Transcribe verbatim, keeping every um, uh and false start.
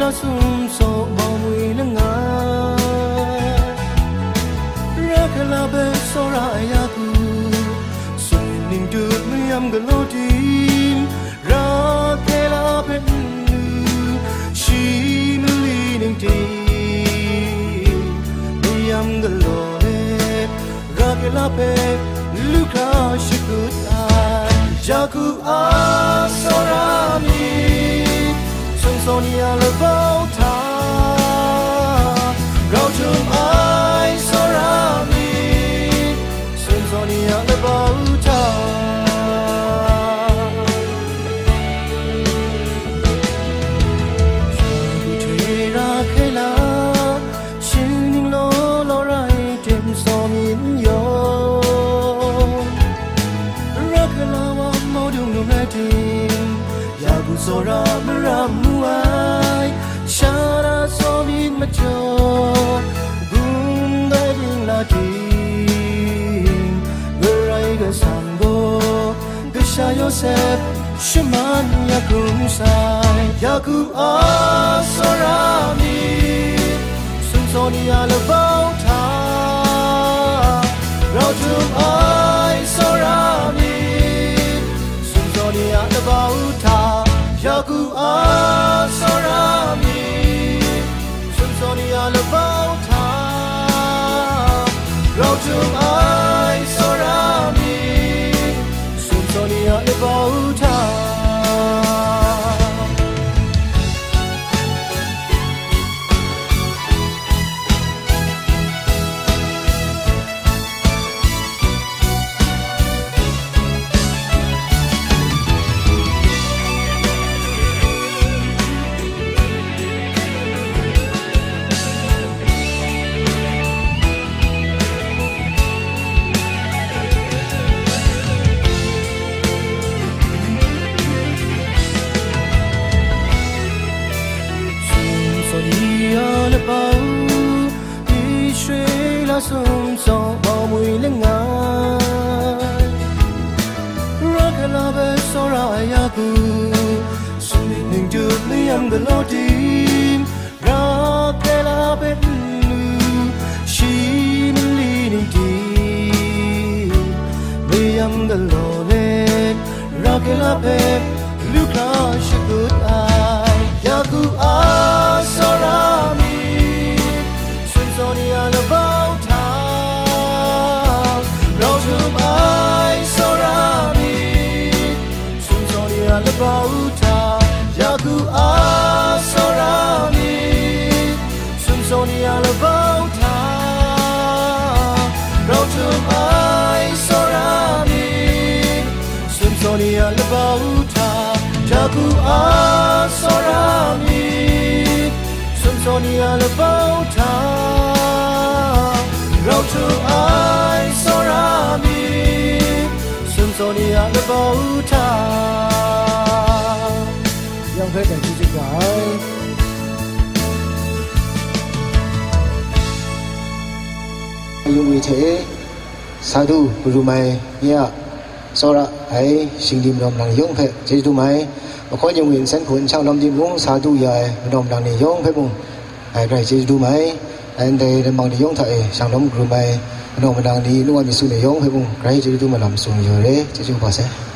la sum so ma mui la nga rakala be so ra ya ku sun ning du mi am ga lo tim rakala be shi mi ning ti mi am ga lo rakala be luka shikut ai jaku asorami Sonia about her, go to my sorami, Sonia about her. Tera kela, shining low, alright, dim song in your Rakala, modum no matin, Yabu Sora, Maramuai, Shara Somin Macho, Boom Diving Latin, Veraga Sango, Gesha Yosef, Shaman Yakum Sai, Yaku Asorami, Sunsonia Lavota, Rotum I Sorami, Sunsonia Lavota. Yaku asorami, Sunsonia lavota, Rotum I sorami, Sunsonia lavota. Sum so ma mui la nga rakala be so ra ya ku sum ning du mi am ga lo tim rakala be shi li ning ti mi am ga lo le rakala be lu ka shi good ai ya ku a so ra mi sun so ni ya la ba Labauta, Yaku Asorami, Sunsonia Labauta, Rotum I Sorami, Sunsonia Labauta, Yaku Asorami, Sunsonia Labauta, Rotum I Sorami, Sunsonia Labauta. Yang hết là chương trình gọi dùng vì thế sa tu bùrù mai nha sau đó hãy sinh điểm đồng đằng giống phép chế tu mai và có những nguyện sanh khuẩn trong năm điểm uống sa tu dài đồng đằng này giống phép bùng hãy cái chế tu mai anh đây đang bằng để giống thầy sang đóng bùrù mai đồng đằng đi lúc anh bị xuống để giống phép bùng cái chế tu mà làm xuống rồi đấy chế tu vào sẽ